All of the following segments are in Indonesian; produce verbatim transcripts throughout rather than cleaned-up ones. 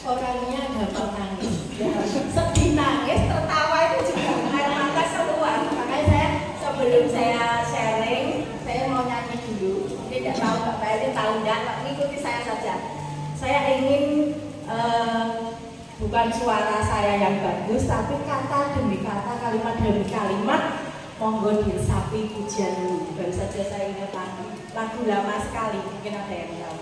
orangnya gampang nangis, ya. Sedih nangis, tertawa itu juga air mata keluar. Makanya saya sebelum saya sharing, saya mau nyanyi dulu. Tidak tahu Mbak Baili tahu nggak? Ikuti saya saja. Saya ingin uh, bukan suara saya yang bagus, tapi kata demi kata, kalimat demi kalimat, monggo diresapi pujian dulu. Baru saja saya ingat lagu, lagu lama sekali, mungkin ada yang tahu.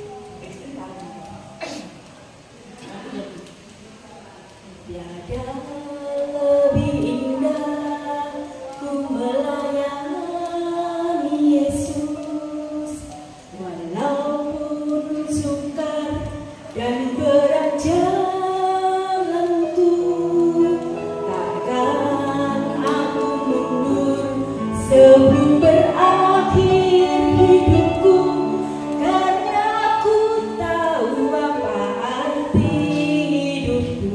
Tiada lebih indah ku melayani Yesus, walaupun sukar dan berat jalanku, takkan aku mundur sebelum berakhir hidupku, karena aku tahu apa arti hidupku.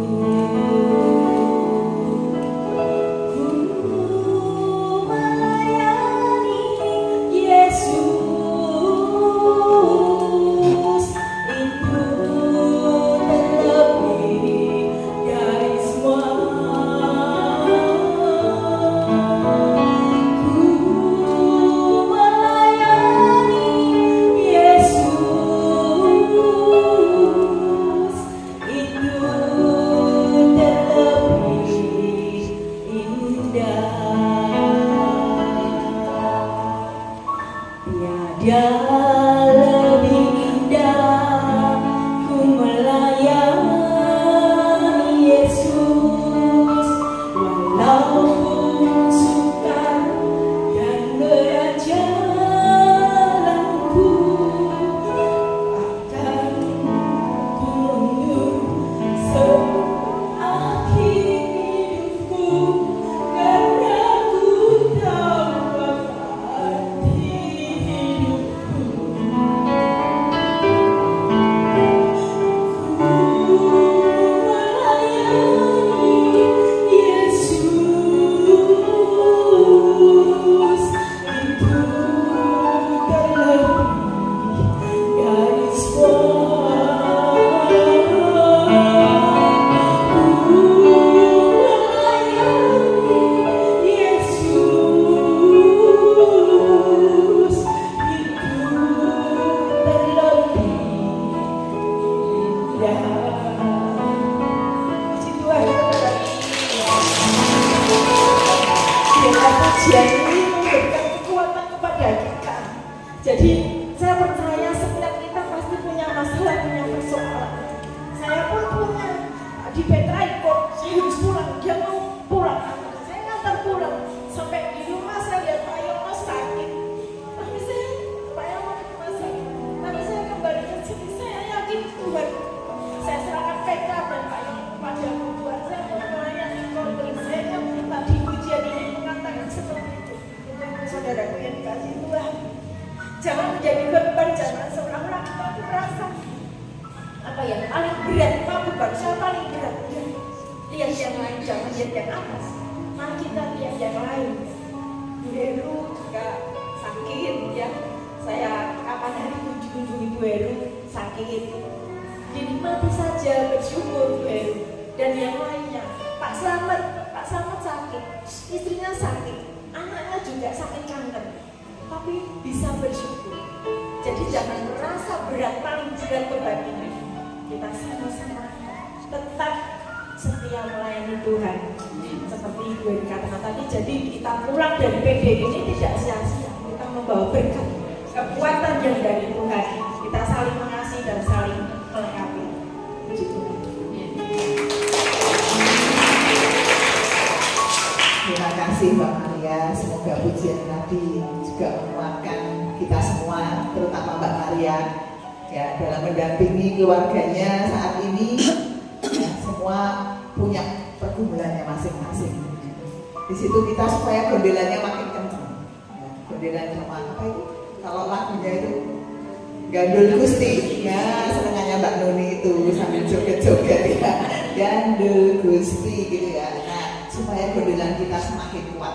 Gandul Gusti, ya senengannya Mbak Nuni itu sambil joget-joget ya, Gandul Gusti gitu ya. Nah, supaya gondelan kita semakin kuat.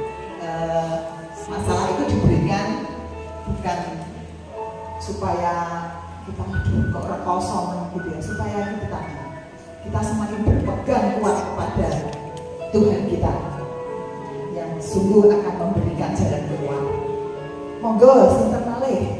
E, masalah itu diberikan bukan supaya kita aduh kok rekosong gitu ya, supaya kita tadi kita semakin berpegang kuat kepada Tuhan kita yang sungguh akan memberikan jalan keluar. Monggo sinten malih